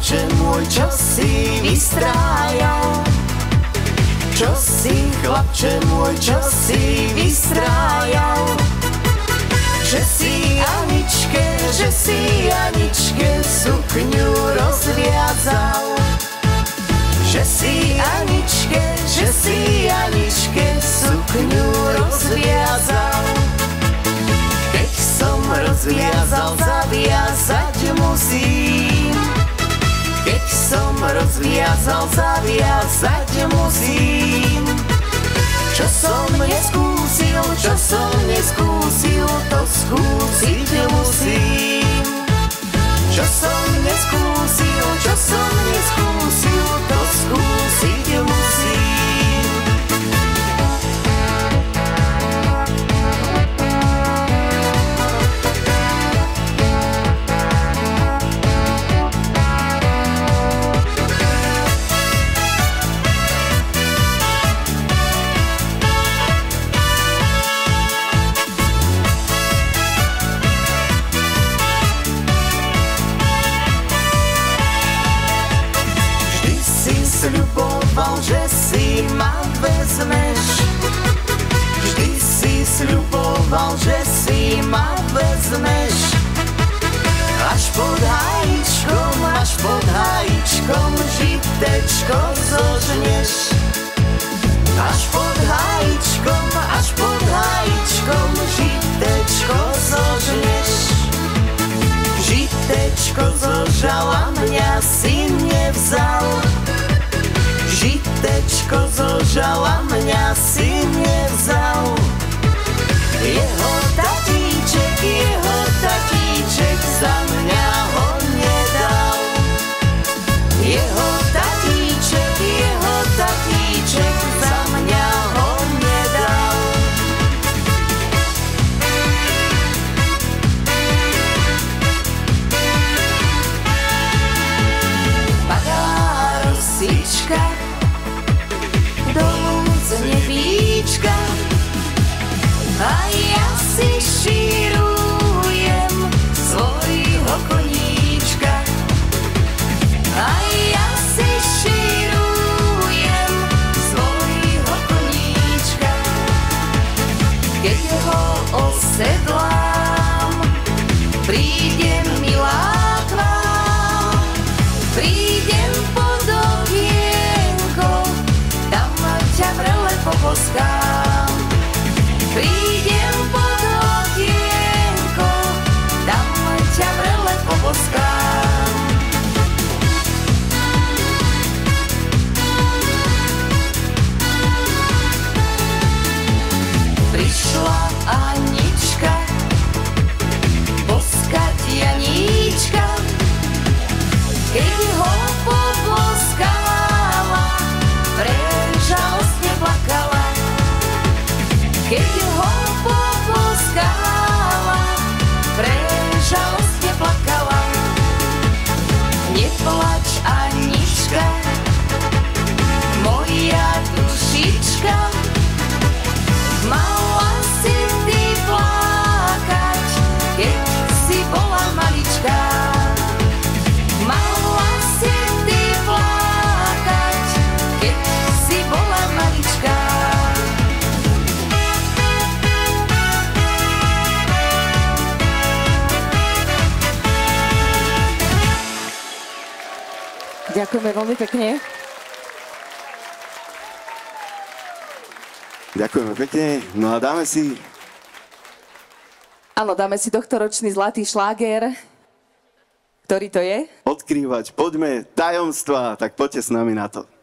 chlapče môj, čo si vystrájal? Čo si, chlapče môj, čo si vystrájal? Že si Aničke sukňu rozviazal. Že si Aničke sukňu rozviazal. Keď som rozviazal, zaviazať musím. Keď som rozviazal, zaviazať musím. Čo som neskúsil, to skúsiť musím. Čo som neskúsil, to skúsiť musím. Sľuboval, že si ma vezmeš. Vždy si sľuboval, že si ma vezmeš. Až pod hájičkom žitečko zožneš. Až pod hájičkom žitečko zožneš. Žitečko zožal a mňa si nevzal. Žitečko zožal a mňa si nevzal. Jeho tatíček za mňa ho nedal. Jeho tatíček za mňa ho nedal. Padá rosička dolu z nebíčka a ja si šírujem svojho koníčka. A ja si šírujem svojho koníčka. Keď ho osedlám, prídem milá k vám. Prídem pod okienko, tam ťa vrele poboskám. Prídem pod okienko, tam ťa vrele poboskám. Prišla Anička boskať Janíčka. Keď ho poboskala, prežalostne plakala. Keď ho poboskala, prežalostne plakala. Neplač, Anička, moja dušička. Mala si ty plakať, keď si bola maličká. Mala si ty plakať, keď si bola maličká. Ďakujeme veľmi pekne. Ďakujeme pekne. No a dáme si... Áno, dáme si tohtoročný zlatý šláger. Ktorý to je? Odkrývať, poďme, tajomstvá, tak poďte s nami na to.